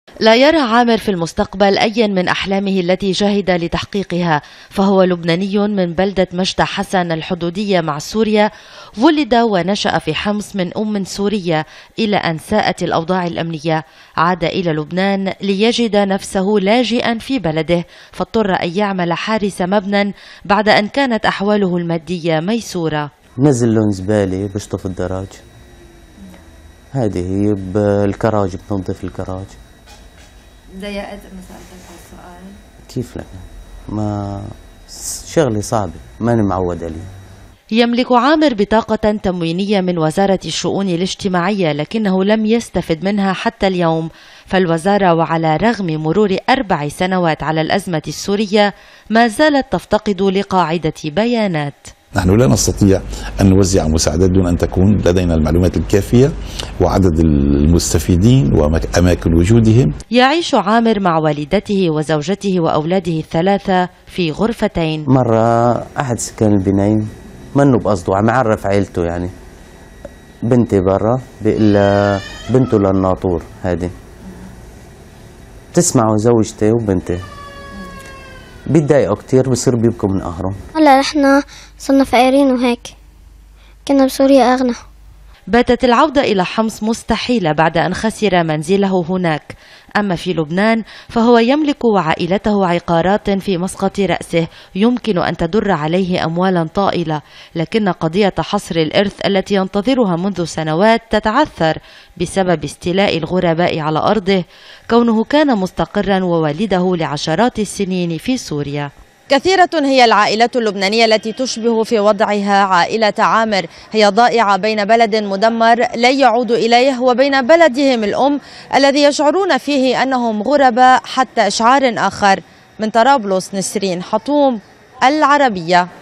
لا يرى عامر في المستقبل أيا من أحلامه التي جاهد لتحقيقها، فهو لبناني من بلدة مجدة حسن الحدودية مع سوريا، ولد ونشأ في حمص من أم سورية، إلى أن ساءت الأوضاع الأمنية عاد إلى لبنان ليجد نفسه لاجئا في بلده، فاضطر أن يعمل حارس مبنى بعد أن كانت أحواله المادية ميسورة. نزل لهم زبالة بشطف الدراج، هذه هي بالكراج، بتنظف الكراج. ضايقت ما سألتك هالسؤال؟ كيف لا؟ ما شغلة صعبة ماني معود عليها. يملك عامر بطاقة تموينية من وزارة الشؤون الاجتماعية، لكنه لم يستفد منها حتى اليوم، فالوزارة وعلى رغم مرور 4 سنوات على الأزمة السورية ما زالت تفتقد لقاعدة بيانات. نحن لا نستطيع أن نوزع مساعدات دون أن تكون لدينا المعلومات الكافية وعدد المستفيدين وأماكن وجودهم. يعيش عامر مع والدته وزوجته وأولاده ال3 في غرفتين. مرة أحد سكان البناية منه بقصده، عم يعرف عيلته، يعني بنتي برا بيقول لها بنته للناطور، هذه بتسمعوا زوجتي وبنتي بيتضايقوا كتير، بصير بيبكوا من قهرهم. هلا نحن صرنا فقيرين وهيك، كنا بسوريا أغنى. باتت العودة إلى حمص مستحيلة بعد أن خسر منزله هناك، أما في لبنان فهو يملك وعائلته عقارات في مسقط رأسه يمكن أن تدر عليه أموالا طائلة، لكن قضية حصر الإرث التي ينتظرها منذ سنوات تتعثر بسبب استيلاء الغرباء على أرضه، كونه كان مستقرا ووالده لعشرات السنين في سوريا. كثيرة هي العائلات اللبنانية التي تشبه في وضعها عائلة عامر، هي ضائعة بين بلد مدمر لا يعود إليه وبين بلدهم الأم الذي يشعرون فيه أنهم غرباء حتى إشعار آخر. من طرابلس، نسرين حطوم، العربية.